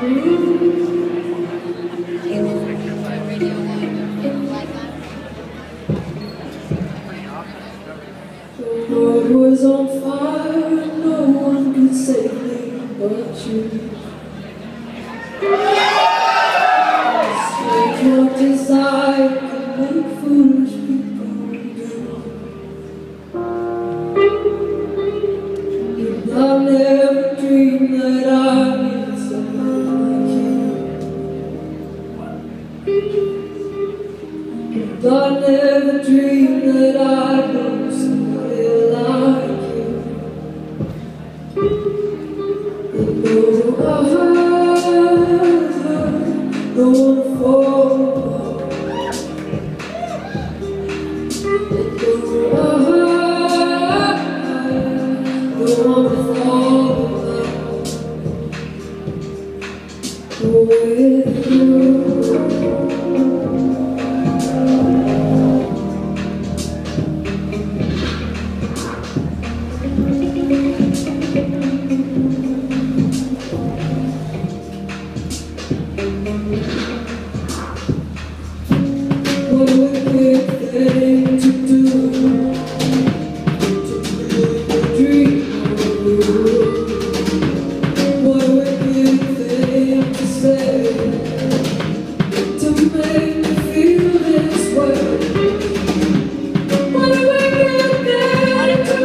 The world was on fire, no one could save me but you. Strange what desire can make foolish people do. And I never dreamed that I'd meet someone like you. And I never dreamed that I'd love somebody like you. And though I don't wanna fall apart, and though I don't wanna fall apart with you. What a wicked thing to do, to make a dream of you. What a wicked thing to say, to make me feel this way. What a wicked thing to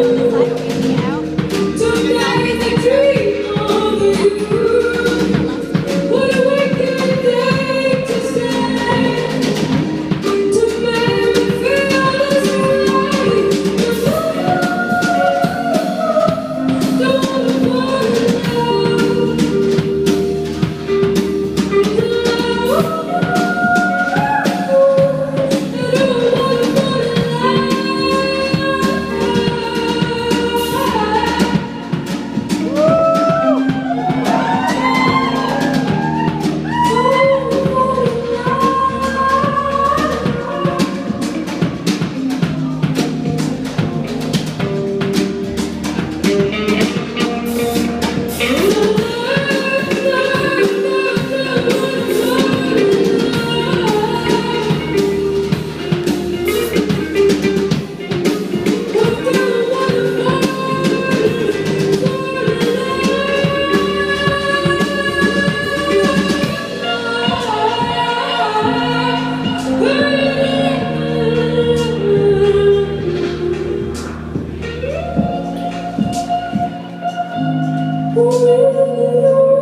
do, to make me dream of you. What a wicked thing to say. Ooh.